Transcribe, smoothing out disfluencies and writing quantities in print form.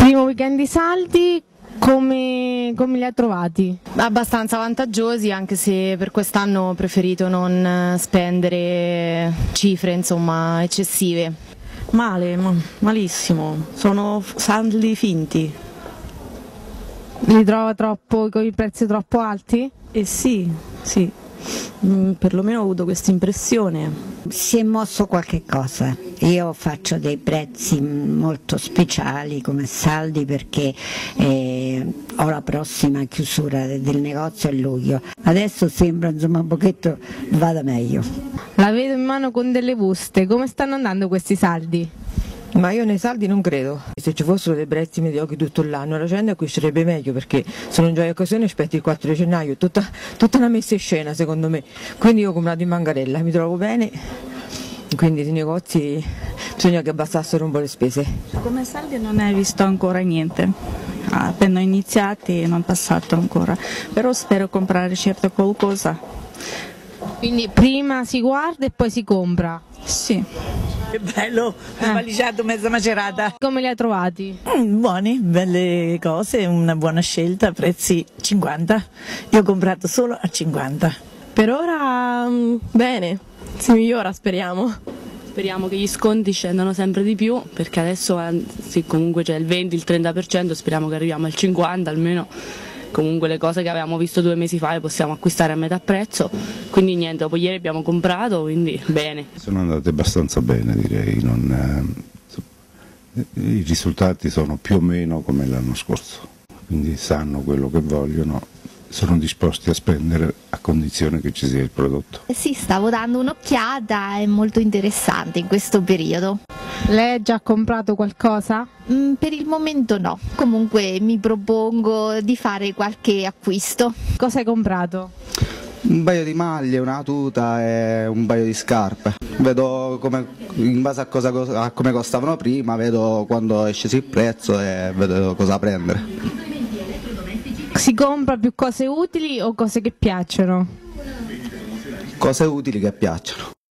Primo weekend di saldi, come li ha trovati? Abbastanza vantaggiosi, anche se per quest'anno ho preferito non spendere cifre insomma eccessive. Male, malissimo, sono saldi finti. Li trova con i prezzi troppo alti? Sì, perlomeno ho avuto questa impressione. Si è mosso qualche cosa. Io faccio dei prezzi molto speciali come saldi perché ho la prossima chiusura del negozio a luglio. Adesso sembra insomma un pochetto vada meglio. La vedo in mano con delle buste, come stanno andando questi saldi? Ma io nei saldi non credo. Se ci fossero dei prezzi mediocri tutto l'anno la gente acquisterebbe meglio, perché sono in gioia occasione aspetti il 4 di gennaio, tutta una messa in scena secondo me. Quindi io ho comprato in Mangarella, mi trovo bene, quindi i negozi bisogna che abbassassero un po' le spese. Come saldi non hai visto ancora niente, appena iniziati e non è passato ancora, però spero comprare certo qualcosa. Quindi prima si guarda e poi si compra? Sì. Che bello, valigiato mezza macerata. Come li ha trovati? Buoni, belle cose, una buona scelta, prezzi 50. Io ho comprato solo a 50. Per ora bene, si migliora speriamo. Speriamo che gli sconti scendano sempre di più, perché adesso sì, comunque c'è il 20, il 30%, speriamo che arriviamo al 50% almeno. Comunque le cose che avevamo visto 2 mesi fa le possiamo acquistare a metà prezzo, quindi niente, dopo ieri abbiamo comprato, quindi bene. Sono andate abbastanza bene, direi, i risultati sono più o meno come l'anno scorso, quindi sanno quello che vogliono, sono disposti a spendere a condizione che ci sia il prodotto. Sì, stavo dando un'occhiata, è molto interessante in questo periodo. Lei ha già comprato qualcosa? Per il momento no, comunque mi propongo di fare qualche acquisto. Cosa hai comprato? Un paio di maglie, una tuta e un paio di scarpe. Vedo in base a come costavano prima, vedo quando è sceso il prezzo e vedo cosa prendere. Si compra più cose utili o cose che piacciono? Cose utili che piacciono.